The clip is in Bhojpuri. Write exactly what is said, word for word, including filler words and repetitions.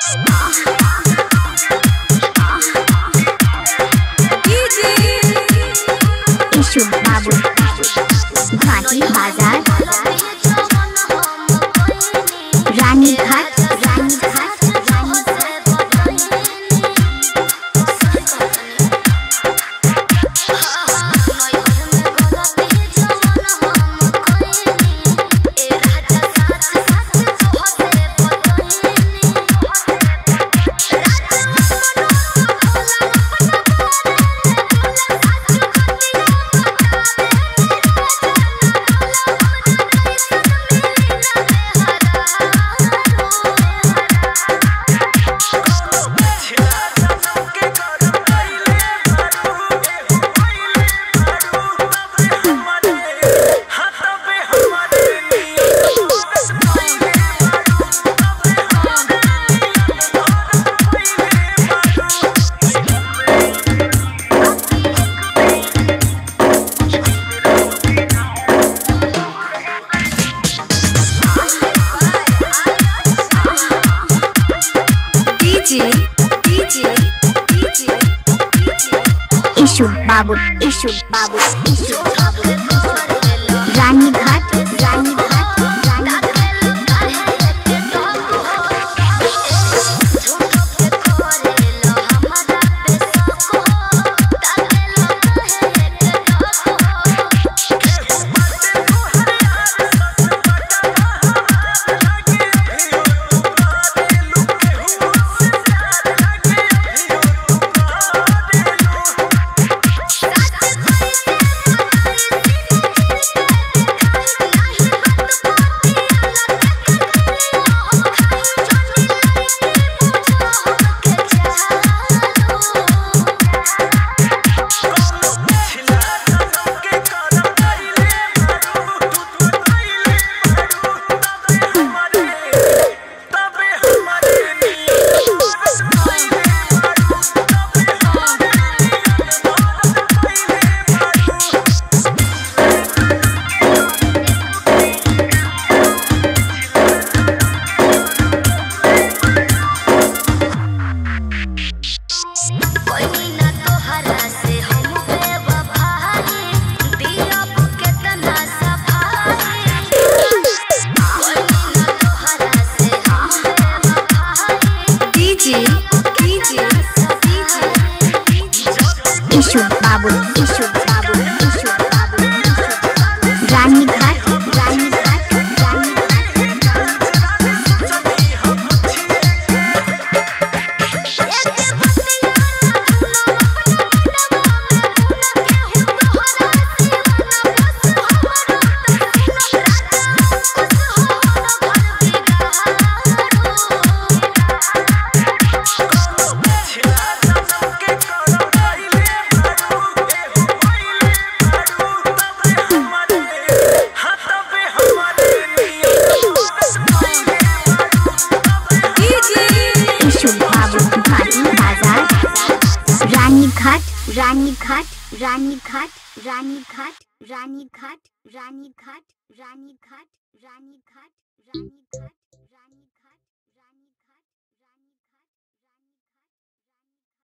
इशू बाबू घाटी बाजार रानी घाट रानी घाट रानी इशू बाबू इशू बाबू इशू बाबू रानी घाट रानी घाट रानी इशू बाबू इशू बाबू इशू बाबू रानी घाट रानी घाट रानी रानी घाट रानी घाट रानी घाट रानी घाट रानी घाट रानी घाट रानी घाट रानी घाट रानी घाट